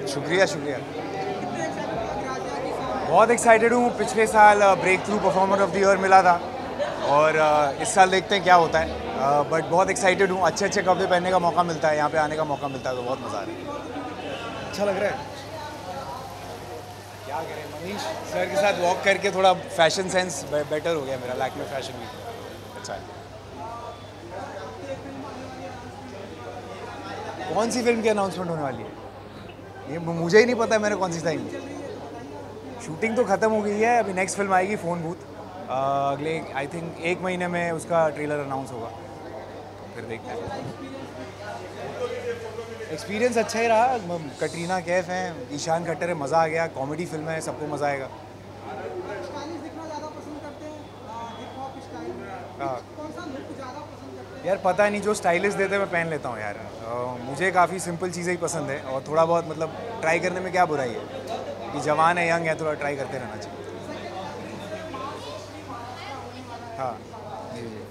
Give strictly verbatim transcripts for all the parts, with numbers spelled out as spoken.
शुक्रिया शुक्रिया बहुत एक्साइटेड हूँ। पिछले साल breakthrough performer of the year मिला था और इस साल देखते हैं क्या होता है, बट बहुत एक्साइटेड हूँ। अच्छे अच्छे कपड़े पहनने का मौका मिलता है, यहाँ पे आने का मौका मिलता है तो बहुत मज़ा आ रहा है। अच्छा लग रहा है। क्या करें, मनीष सर के साथ वॉक करके थोड़ा फैशन सेंस बेटर हो गया मेरा। लैक्मे फैशन वीक अच्छा है। कौन सी फिल्म की अनाउंसमेंट होने वाली है ये मुझे ही नहीं पता है, मैंने कौन सी साइन की। शूटिंग तो ख़त्म हो गई है, अभी नेक्स्ट फिल्म आएगी फ़ोन बूथ। अगले आई थिंक एक महीने में उसका ट्रेलर अनाउंस होगा, तो फिर देखते हैं। एक्सपीरियंस अच्छा ही रहा। कटरीना कैफ हैं, ईशान खट्टर है, मज़ा आ गया। कॉमेडी फिल्म है, सबको मज़ा आएगा। हाँ यार पता नहीं, जो स्टाइलिश देते मैं पहन लेता हूँ यार। uh, मुझे काफ़ी सिंपल चीज़ें ही पसंद है और थोड़ा बहुत मतलब ट्राई करने में क्या बुराई है कि जवान है, यंग है, थोड़ा ट्राई करते रहना चाहिए। हाँ जी जी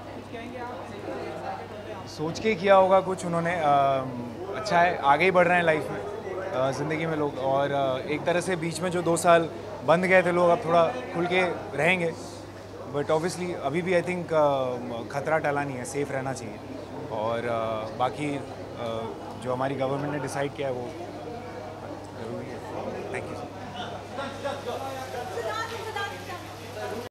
सोच के किया होगा कुछ उन्होंने। uh, अच्छा है, आगे ही बढ़ रहे हैं लाइफ में, uh, ज़िंदगी में लोग। और uh, एक तरह से बीच में जो दो साल बंद गए थे लोग, अब थोड़ा खुल के रहेंगे। बट ऑब्वियसली अभी भी आई थिंक खतरा टला नहीं है, सेफ़ रहना चाहिए। और uh, बाकी uh, जो हमारी गवर्नमेंट ने डिसाइड किया है वो ज़रूरी है। Thank you.